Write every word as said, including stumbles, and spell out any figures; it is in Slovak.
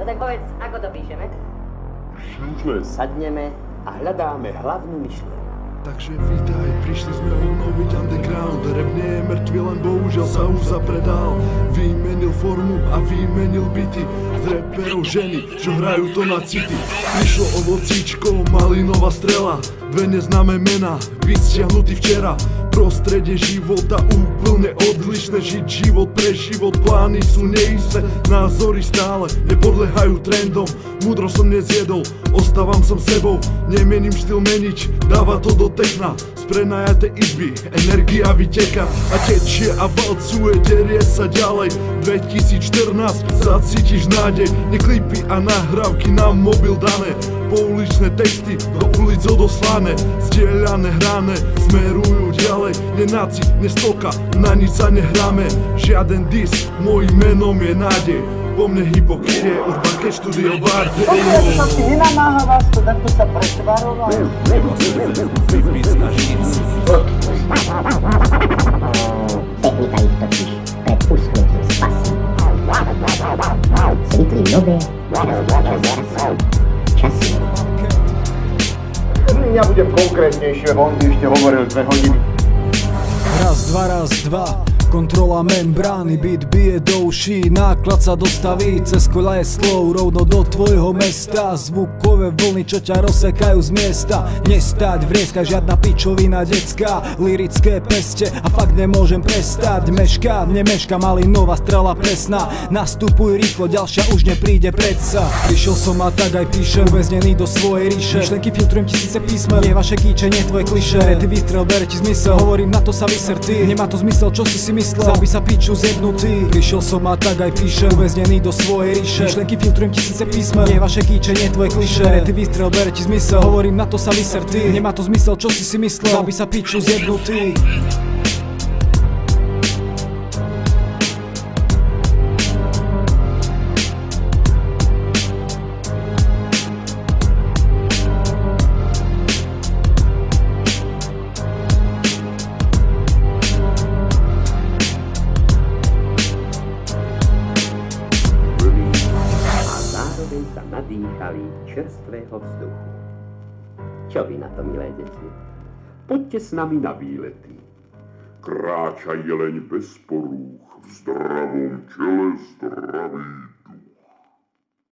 tak povedz, ako to píšeme? Už sadneme a hľadáme hlavnú myšlienku. Takže vítaj, prišli sme obnoviť underground. Rap nie je mŕtvy, len bohužiaľ sa už zapredal. Vymenil formu a vymenil byty z reperov ženy, čo hrajú to na city. Prišlo ovocíčko, malinová strela, dve neznáme mená, byť stiahnutý včera. Prostredie života úplne odlišné, žiť život pre život, plány sú neisté, názory stále nepodliehajú trendom. Múdro som nezjedol, ostávam som sebou, nemením štýl meniť, dáva to do techna. Z prenajatej izby energia vyteká a tečie a valcuje, derie sa ďalej. dvetisícštrnásť zacítiš nádej, neklipy a nahrávky na mobil dané, pouličné texty do ulic odoslané, zdieľané, hrané, smerujú ďalej. Nenáci, nestoka, na nič sa nehráme, žiaden dis, mojím menom je nádej. Po mne hypokrie, Urban Cat Studio Bar. Pokiaľ som si nenamáhal vás to, takto sa pretvaroval. Vypis na žic. Technika ich totiž pred uschnutím spasí. Svitli nové časy. Ja budem konkrétnejšie, on ešte hovoril dve hodiny. Raz, dva, raz, dva. Kontrola membrány, beat bije do uší, náklad sa dostaví cez koľaje slov rovno do tvojho mesta. Zvukové vlny, čo ťa rozsekajú z miesta. Nestáť, vrieska, žiadna pičovina detská, lirické peste a fakt nemôžem prestať. Meška, nemeška, malinová strela presná. Nastupuj rýchlo, ďalšia už nepríde predsa. Prišiel som a tak aj píšem, uväznený do svojej ríše. Myšlenky filtrujem tisíce písmen, nie vaše kýče, nie tvoje klišé. Ty výstrel, bere ti zmysel, hovorím na to sa vyser ty. Nemá to zmysel, čo si si myslel, aby sa piču zjednutý. Prišiel som a tak aj píšem, uväznený do svojej ríše. Myšlenky filtrujem tisíce písmen, nie vaše kýče, nie tvoje klišé. Ty výstrel, bere ti zmysel, hovorím na to sa vyser ty. Nemá to zmysel, čo si si myslel, aby sa piču zjednutý. Sa nadýchali čerstvého vzduchu. Čo vy na to, milé deti? Poďte s nami na výlety. Kráča jeleň bez porúch, v zdravom čele zdraví.